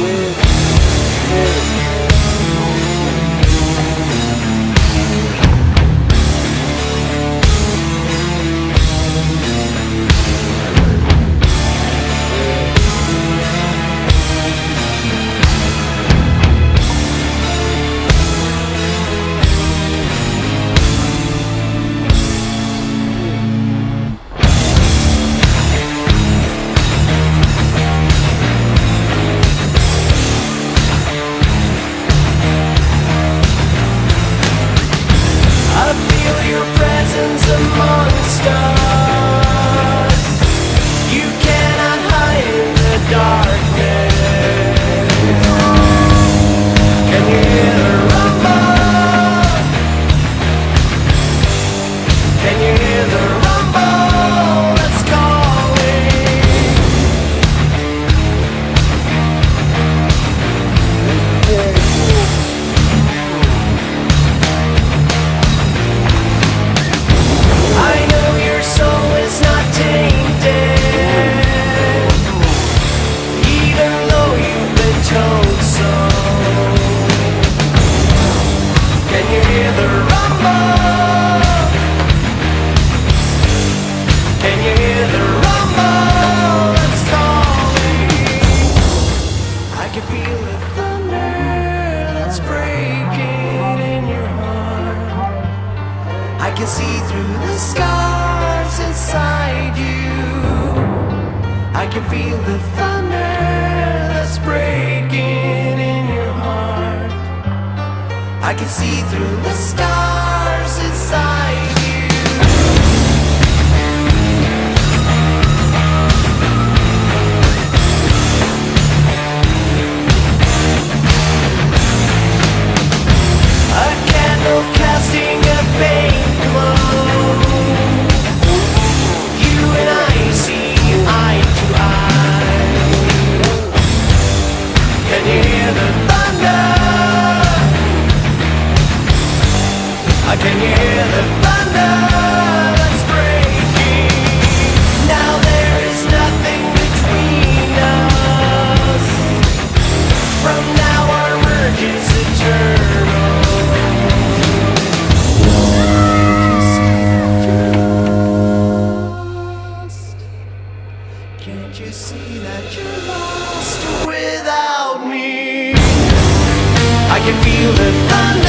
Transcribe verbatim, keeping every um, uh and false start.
amongst us. You cannot hide in the darkness. Can you hear the rumble? Can you hear the rumble that's calling? I know your soul is not tainted, even though you've been told so. Can you hear the rumble? Can you hear the rumble that's calling? I can feel the thunder that's breaking in your heart. I can see through the scars inside you. I can feel the thunder that's breaking in your heart. I can see through the scars inside you. A candle casting a faint glow. You and I see eye to eye. Can you hear the thunder? Can you hear the thunder that's breaking? Now there is nothing between us. From now our merge is eternal. Can't you see that you're lost without me? I can feel the thunder.